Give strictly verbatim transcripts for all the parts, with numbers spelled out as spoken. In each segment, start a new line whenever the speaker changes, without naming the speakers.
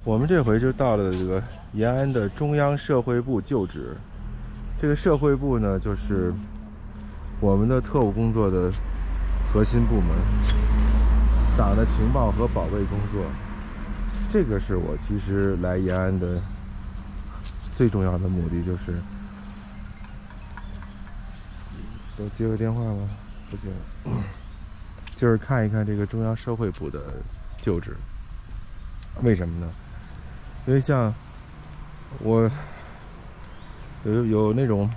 我们这回就到了这个延安的中央社会部旧址。这个社会部呢，就是我们的特务工作的核心部门，党的情报和保卫工作。这个是我其实来延安的最重要的目的，就是都接个电话吗？不接了，就是看一看这个中央社会部的旧址。为什么呢？因为像我有有那种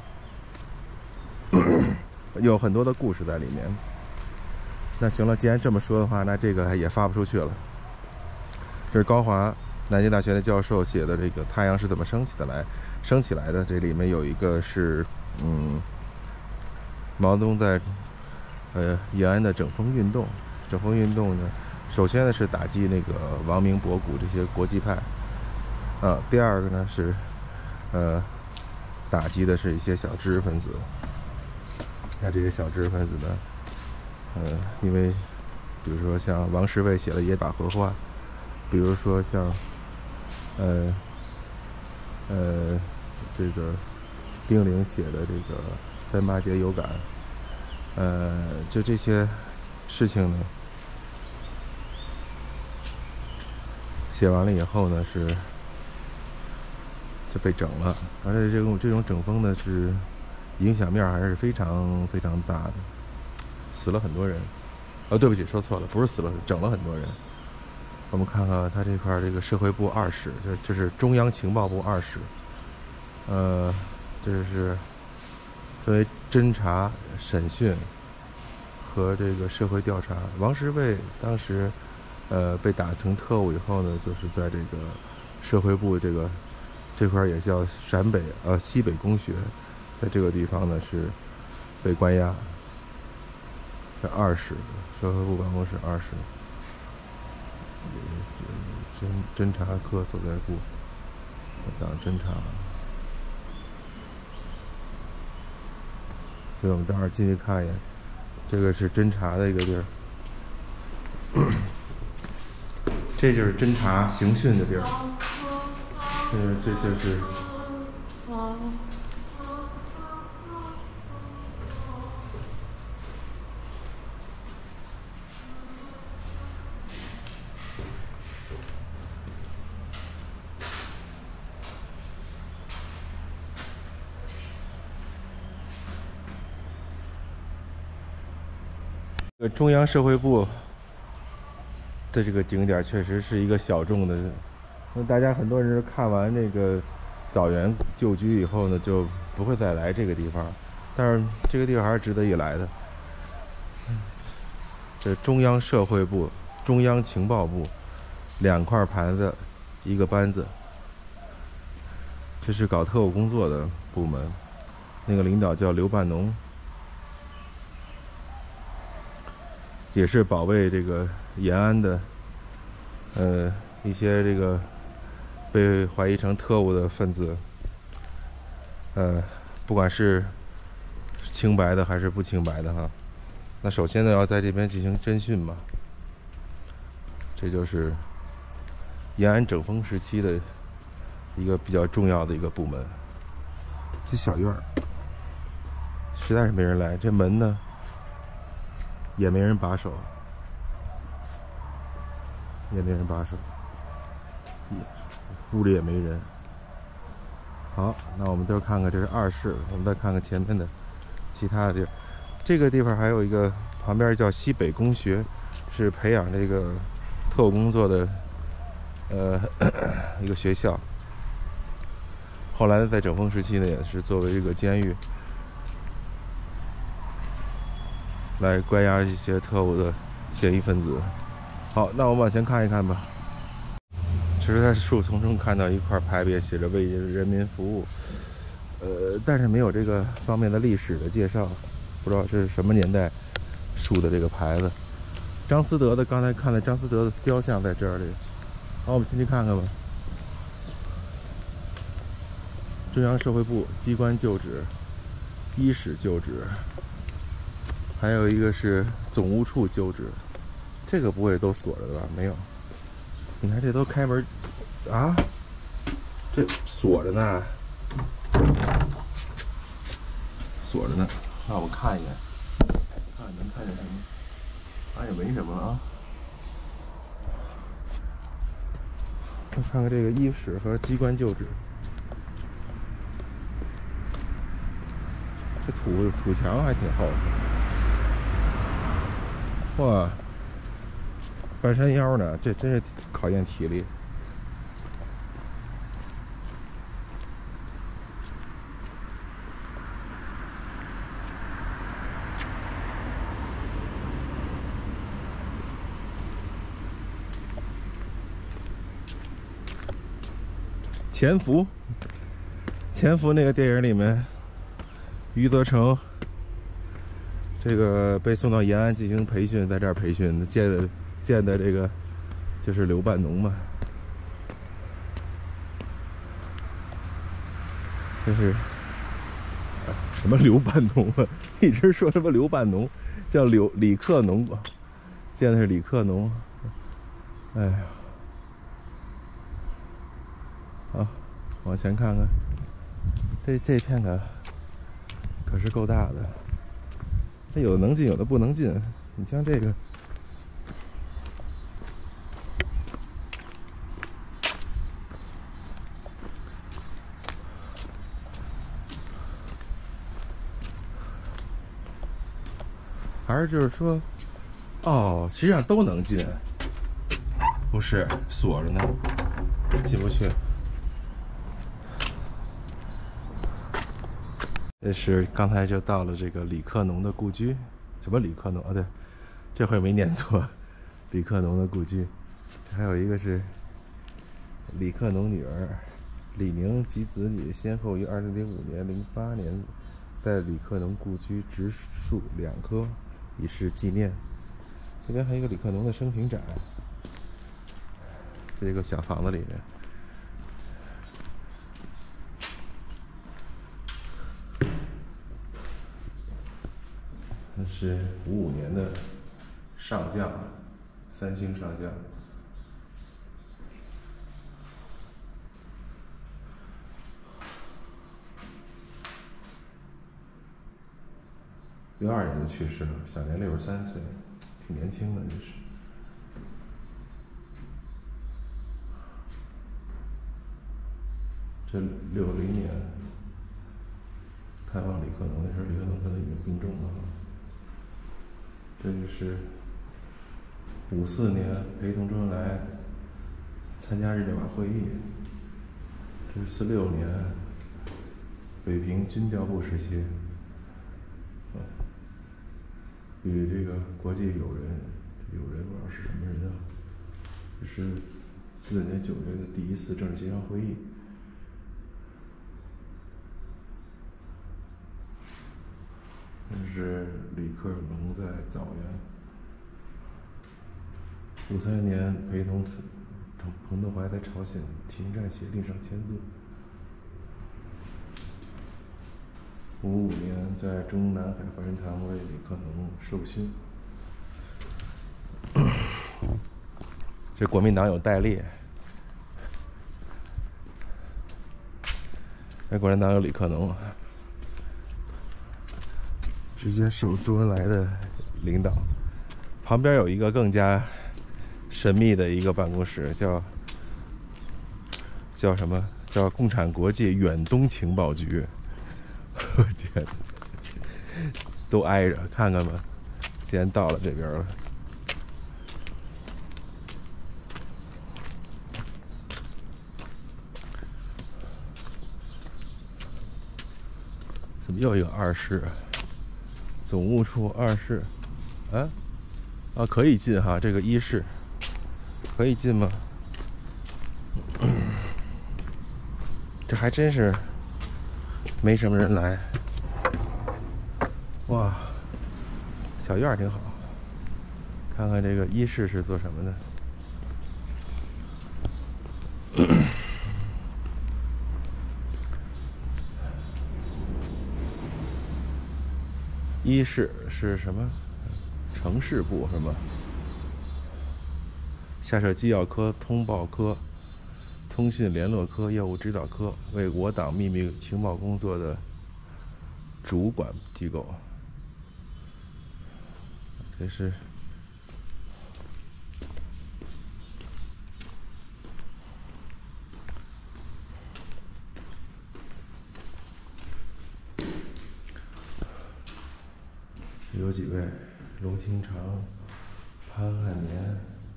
有很多的故事在里面。那行了，既然这么说的话，那这个也发不出去了。这是高华南京大学的教授写的这个太阳是怎么升起的来升起来的，这里面有一个是嗯毛泽东在呃延安的整风运动。整风运动呢，首先呢是打击那个王明博古这些国际派啊，第二个呢是呃打击的是一些小知识分子。那这些小知识分子呢，呃因为比如说像王世卫写的《野百合花》，比如说像呃呃这个丁玲写的这个三八节有感，呃就这些事情呢写完了以后呢，是就被整了，而且这种这种整风呢是影响面还是非常非常大的，死了很多人。哦，对不起，说错了，不是死了，整了很多人。我们看看他这块这个社会部二室，就就是中央情报部二室，呃，这是分为侦查、审讯和这个社会调查。王世卫当时呃被打成特务以后呢，就是在这个社会部这个这块也叫陕北呃西北工学，在这个地方呢是被关押。这二室社会部办公室二室，侦侦查科所在部，党侦查。所以我们待会儿进去看一眼，这个是侦查的一个地儿。这就是侦查刑讯的地儿，呃，这就是这个中央社会部的这个景点，确实是一个小众的。那大家很多人看完那个枣园旧居以后呢，就不会再来这个地方。但是这个地方还是值得一来的。这中央社会部、中央情报部两块盘子，一个班子。这是搞特务工作的部门，那个领导叫刘半农，也是保卫这个延安的，呃，一些这个被怀疑成特务的分子，呃，不管是清白的还是不清白的哈。那首先呢，要在这边进行侦讯嘛。这就是延安整风时期的一个比较重要的一个部门。这小院儿实在是没人来，这门呢也没人把守，也没人把守，屋里也没人。好，那我们就看看这是二室，我们再看看前面的其他的地儿。这个地方还有一个旁边叫西北工学，是培养这个特务工作的呃一个学校。后来在整风时期呢，也是作为一个监狱，来关押一些特务的嫌疑分子。好，那我们往前看一看吧。只是在树丛中看到一块牌匾，写着“为人民服务”，呃，但是没有这个方面的历史的介绍，不知道这是什么年代竖的这个牌子。张思德的，刚才看的张思德的雕像在这里。好，我们进去看看吧。中央社会部机关旧址，一室旧址，还有一个是总务处旧址。这个不会都锁着的吧？没有。你看这都开门， 啊，这锁着呢，锁着呢。让我看一眼，看能看见什么？啊，也没什么啊。我看看这个医室和机关旧址。这土土墙还挺厚的。哇，半山腰呢，这真是考验体力。潜伏，潜伏那个电影里面，余则成这个被送到延安进行培训，在这儿培训见的见的这个就是刘半农嘛，这是什么刘半农啊？一直说什么刘半农，叫刘李克农，见的是李克农。哎呀！好，往前看看，这这片可可是够大的。它有的能进，有的不能进。你像这个，还是就是说，哦，实际上都能进，不是锁着呢，进不去。这是刚才就到了这个李克农的故居，什么李克农啊？对，这回没念错，李克农的故居。还有一个是李克农女儿李宁及子女先后于二零零五年、零八年在李克农故居植树两棵，以示纪念。这边还有一个李克农的生平展，这个小房子里面。那是五五年的上将，三星上将。六二年就去世了，享年六十三岁，挺年轻的，这是。这六零年探望李克农那时候，李克农可能已经病重了。这就是五四年陪同周恩来参加日内瓦会议，这是四六年北平军调部时期，啊，与这个国际友人，友人不知道是什么人啊，这是四九年九月的第一次政治协商会议。这是李克农在枣园。五三年陪同彭德怀在朝鲜停战协定上签字。五五年在中南海怀仁堂为李克农授勋。这国民党有代列，这国民党有李克农。直接受周恩来的领导，旁边有一个更加神秘的一个办公室，叫叫什么？叫共产国际远东情报局。我天，都挨着，看看吧。既然到了这边了，怎么又一个二室？总务处二室，啊，啊，可以进哈，这个一室可以进吗？这还真是没什么人来。哇，小院挺好。看看这个一室是做什么的？一室是什么？城市部是吗？下设机要科、通报科、 通信联络科业务指导科，为我党秘密情报工作的主管机构。这是有几位：罗清长、潘汉年、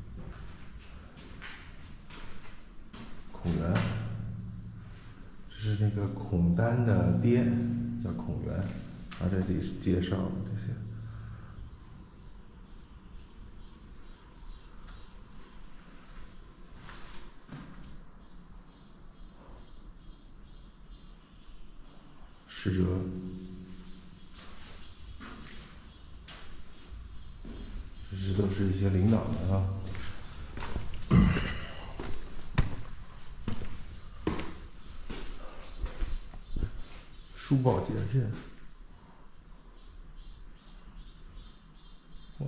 孔元，这是那个孔丹的爹，叫孔元。啊，这里是介绍这些。使者，这些都是一些领导们啊。书报简讯。哇！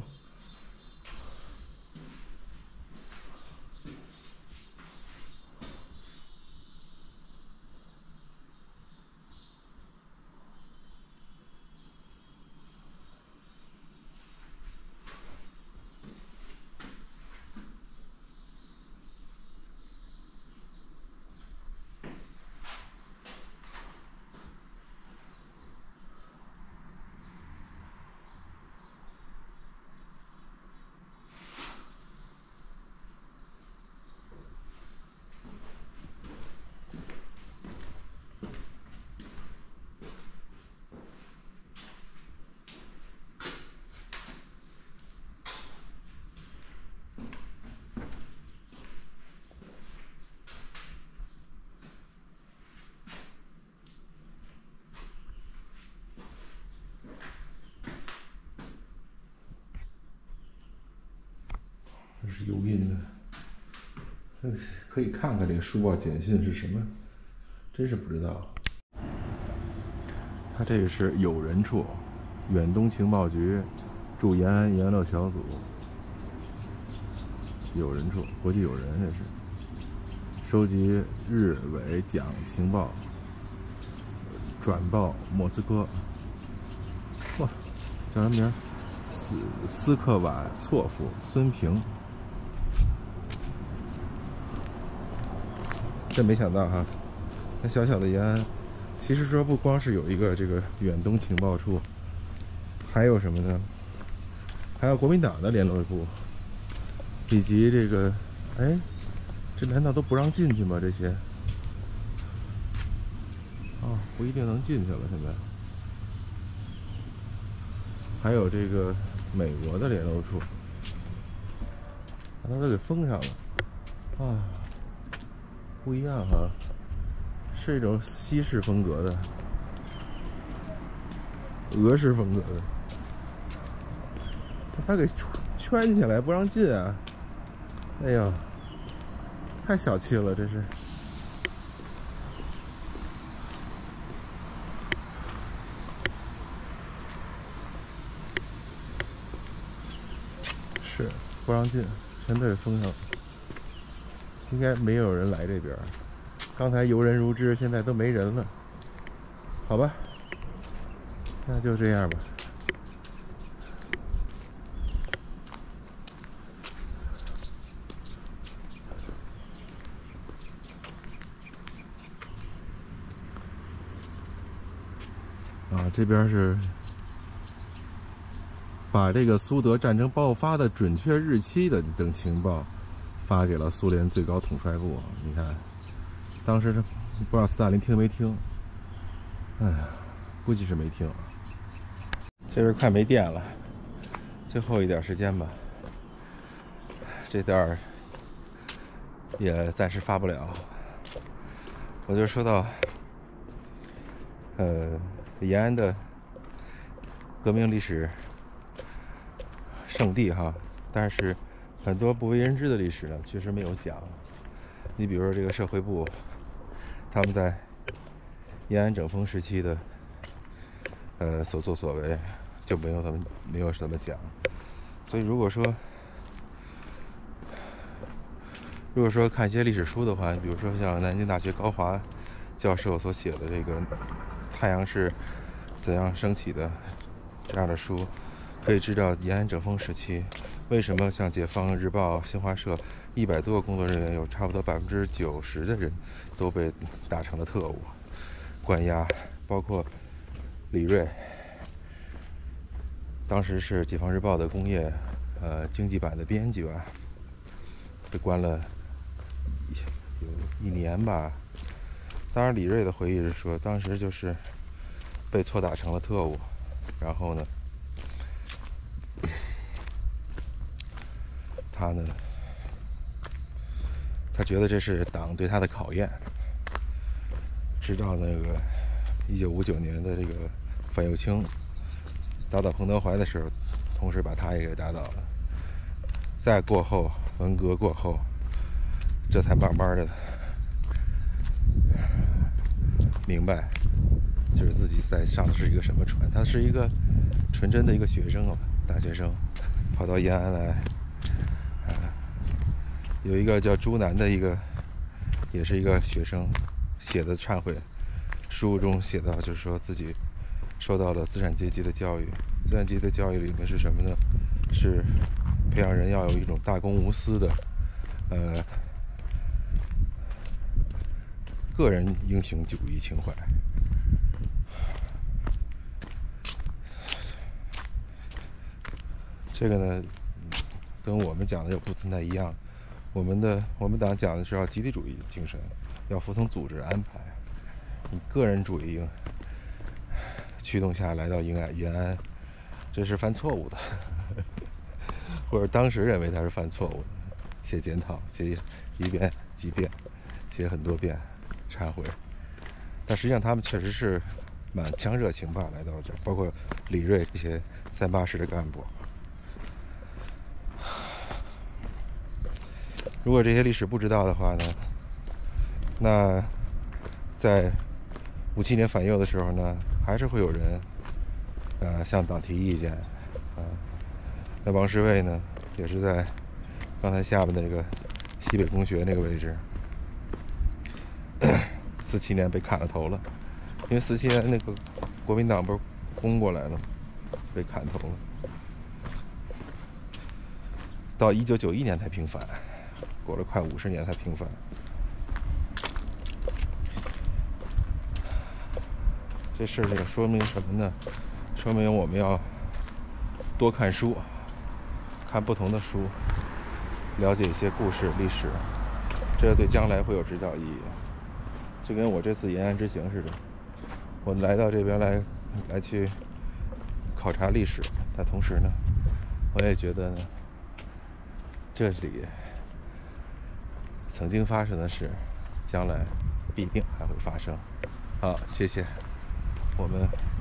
这是油印的，嗯，可以看看这个书报简讯是什么，真是不知道。他这个是友人处，远东情报局驻延安研乐小组。友人处，国际友人，这是收集日伪蒋情报，转报莫斯科。哇，叫什么名？斯斯克瓦措夫孙平。真没想到哈，那小小的延安，其实说不光是有一个这个远东情报处，还有什么呢？还有国民党的联络部，以及这个，哎，这难道都不让进去吗？这些？哦，不一定能进去了。现在还有这个美国的联络处，把它都给封上了，啊。不一样哈，是一种西式风格的、俄式风格的，把它给圈起来不让进啊！哎呀，太小气了，这是。是不让进，全都给封上了。应该没有人来这边，刚才游人如织，现在都没人了。好吧，那就这样吧。啊，这边是把这个苏德战争爆发的准确日期的等情报发给了苏联最高统帅部。你看，当时不知道斯大林听没听？哎呀，估计是没听。这边快没电了，最后一点时间吧。这段也暂时发不了。我就说到，呃，延安的革命历史圣地哈，但是很多不为人知的历史呢，确实没有讲。你比如说这个社会部，他们在延安整风时期的呃所作所为，就没有他们没有怎么讲。所以如果说如果说看一些历史书的话，比如说像南京大学高华教授所写的这个太阳是怎样升起的这样的书，可以知道延安整风时期为什么像解放日报、新华社一百多个工作人员，有差不多百分之九十的人都被打成了特务、关押，包括李锐，当时是解放日报的工业呃经济版的编辑吧，被关了有一年吧。当然，李锐的回忆是说，当时就是被错打成了特务，然后呢，他呢，他觉得这是党对他的考验。直到那个一九五九年的这个范有清打倒彭德怀的时候，同时把他也给打倒了。再过后，文革过后，这才慢慢的明白，就是自己在上的是一个什么船。他是一个纯真的一个学生啊，大学生，跑到延安来，啊，有一个叫朱南的一个，也是一个学生写的忏悔书中写到，就是说自己受到了资产阶级的教育。资产阶级的教育里面是什么呢？是培养人要有一种大公无私的，呃，个人英雄主义情怀。这个呢，跟我们讲的又不太一样。我们的我们党讲的是要集体主义精神，要服从组织安排。你个人主义驱动下来到延安，延安，这是犯错误的，或者当时认为他是犯错误的，写检讨，写一遍几遍，写很多遍，忏悔。但实际上他们确实是满腔热情吧来到这，包括李锐这些三八师的干部。如果这些历史不知道的话呢，那在五七年反右的时候呢，还是会有人呃向党提意见啊。那王世卫呢，也是在刚才下面的这个西北工学那个位置，四七年被砍了头了，因为四七年那个国民党不是攻过来了，被砍头了。到一九九一年才平反，过了快五十年才平反。这事这个说明什么呢？说明我们要多看书，看不同的书，了解一些故事、历史，这对将来会有指导意义。就跟我这次延安之行似的，我来到这边来，来去考察历史，但同时呢，我也觉得呢，这里曾经发生的事，将来必定还会发生。好，谢谢。我们